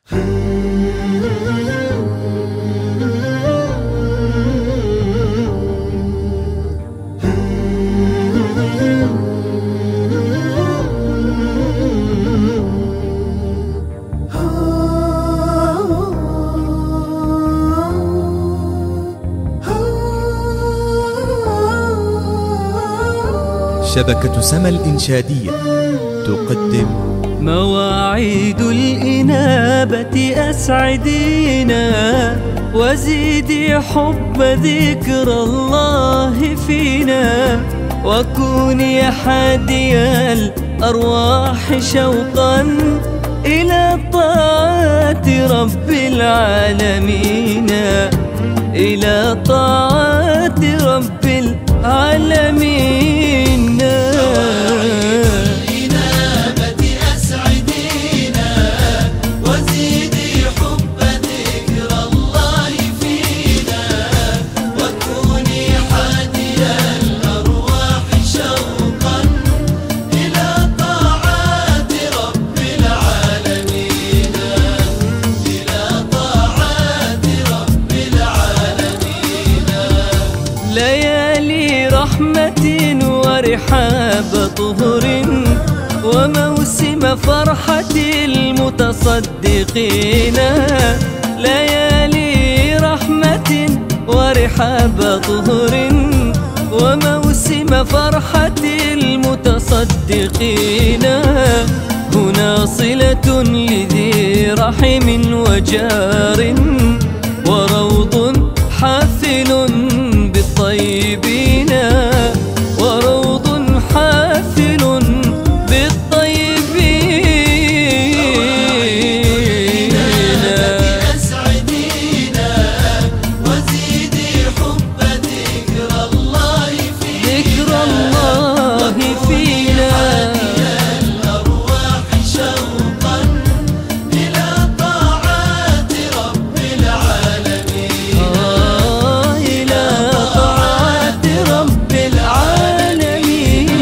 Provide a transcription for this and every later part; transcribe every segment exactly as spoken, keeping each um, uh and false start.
شبكة سما الإنشادية تقدم مواعيد الإنابة أسعدينا، وزيدي حب ذكر الله فينا، وكوني حادي الأرواح شوقا إلى طاعات رب العالمين، إلى طاعات رب العالمين. ليالي رحمة ورحاب طهر، وموسم فرحة المتصدقين. ليالي رحمة ورحاب طهر، وموسم فرحة المتصدقين. هنا صلة لذي رحم وجار، وروض حافل بالطيبين، وروض حافل بالطيبين. أسعدينا وزيدي حب ذكر الله فينا، ذكر الله فينا، الأرواح شوقا إلى طاعات رب العالمين. آه إلى طاعات رب العالمين.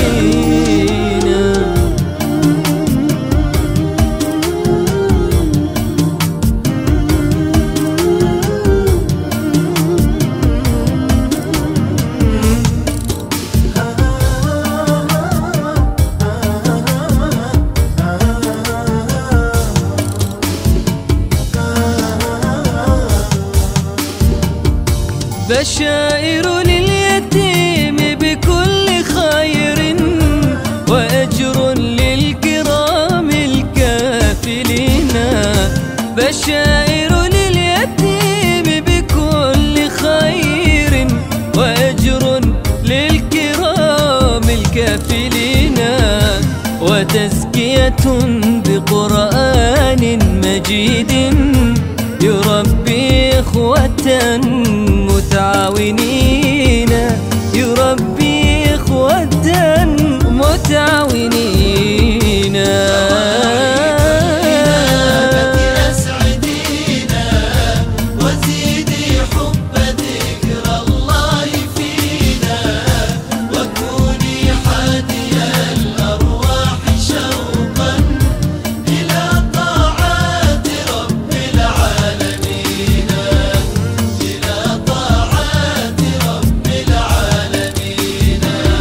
بشائر لليتيم بكل خير، وأجر للكرام الكافلين. بشائر لليتيم بكل خير، وأجر للكرام الكافلين. وتزكية بقرآن مجيد يربي إخوة متعاونين، يربي إخوة متعاونين. أسعدينا وزيدي حب ذكر الله فينا، وكوني حادي الأرواح شوقا إلى طاعات رب العالمين، إلى طاعات رب العالمين.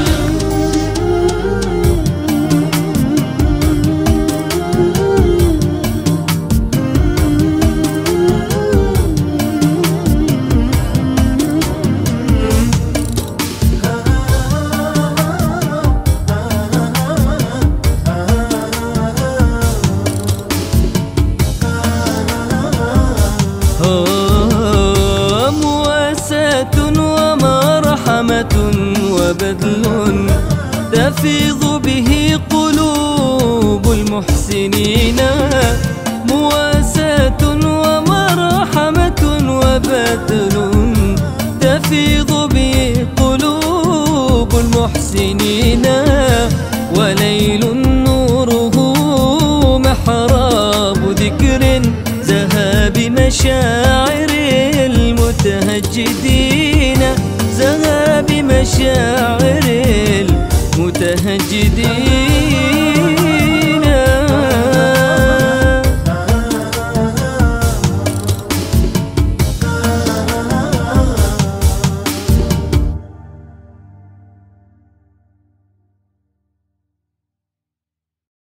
مواساة ومرحمة وبذل تفيض به قلوب المحسنين. مواساة ومرحمة وبذل تفيض به قلوب المحسنين. وليل نوره محراب ذكر زهى بمشاعر المتهجدين، زهى بمشاعر المتهجدين.